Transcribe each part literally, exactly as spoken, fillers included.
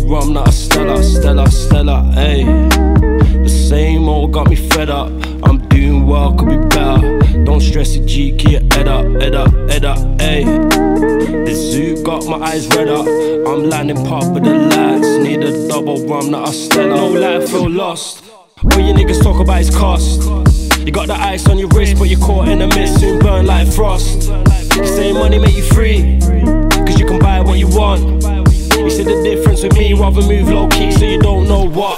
rum, not a Stella, Stella, Stella, ayy. The same old got me fed up. I'm doing well, could be better. Don't stress it, G, keep your head up, head up, head up, ayy. The zoo got my eyes red up. I'm landing pop with the lads. Need a double rum, not a Stella. No lie, feel lost. All you niggas talk about is cost. You got the ice on your wrist, but you're caught in the mist, soon burn like frost. You say money make you free, cause you can buy what you want. You see the difference with me, rather move low key so you don't know what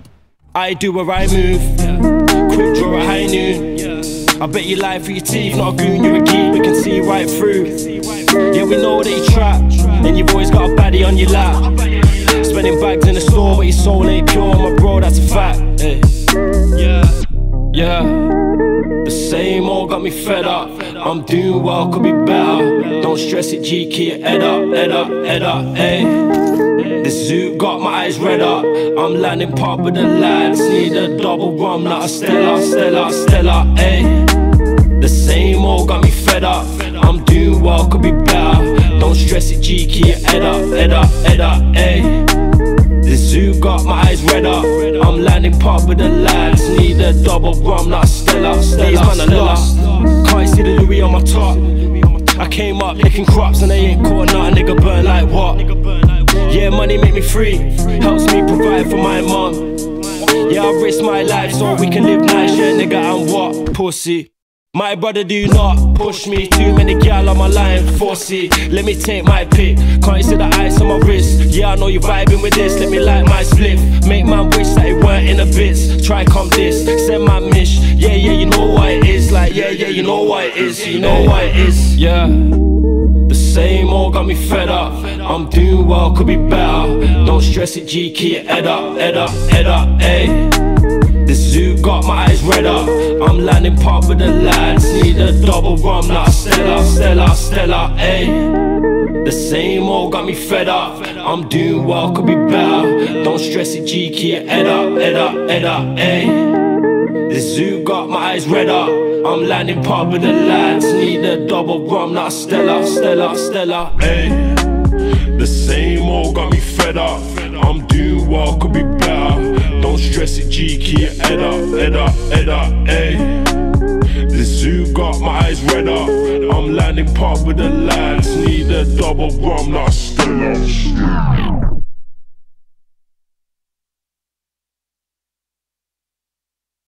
I do where I move. Quick draw at high noon. I bet you lie for your teeth, not a goon, you're a geek, we can see right through. Yeah, we know that you trap, and you've always got a baddie on your lap. Spending bags in the store, but your soul ain't pure, my bro, that's a fact. Hey. Yeah, yeah. The same old got me fed up. I'm doing well, could be better. Don't stress it, G, keep your head up, head up, head up, ayy. This zoo got my eyes red up. I'm landing pop with the lads. Need a double rum, not a Stella, Stella, Stella, ayy. The same old got me fed up. I'm doing well, could be better. Don't stress it, G, keep your head up, head up, head up, ayy. This zoo got my eyes red up. I'm landing pop with the lads. Need a double rum, not a Stella, Stella, These man are lost. Can't see the Louis on my top. I came up licking crops and they ain't caught nothing. Nigga burn like what? Yeah, money make me free, helps me provide for my mom. Yeah, I risk my life so we can live nice. Yeah, nigga, I'm what? Pussy. My brother do not push me. Too many gal on my line, foresee. Let me take my pick. Can't you see the ice on my wrist? Yeah, I know you vibing with this. Let me light my spliff. Make man wish that it weren't in the bits. Try come this, send my mish. Yeah, yeah, you know what it is. Like, yeah, yeah, you know what it is. You know what it is. Yeah. The same old got me fed up. I'm doing well, could be better. Don't stress it, G, keep your head up, head up, head up, ayy. This zoo got my eyes red up. I'm landing pop with the lads. Need a double rum, not a Stella, Stella, Stella, ayy. The same old got me fed up. I'm doing well, could be better. Don't stress it, G, keep your head up, head up, head up, ayy. This zoo got my eyes red up. I'm landing pop with the lads. Need a double rum, not a Stella, Stella, Stella, ayy. The same old got me fed up. I'm doing well, could be better. Don't stress it, G, keep your head up, head up, head up, ayy. The zoo got my eyes red up. I'm landing pop with the lads. Need a double rum, not a Stella.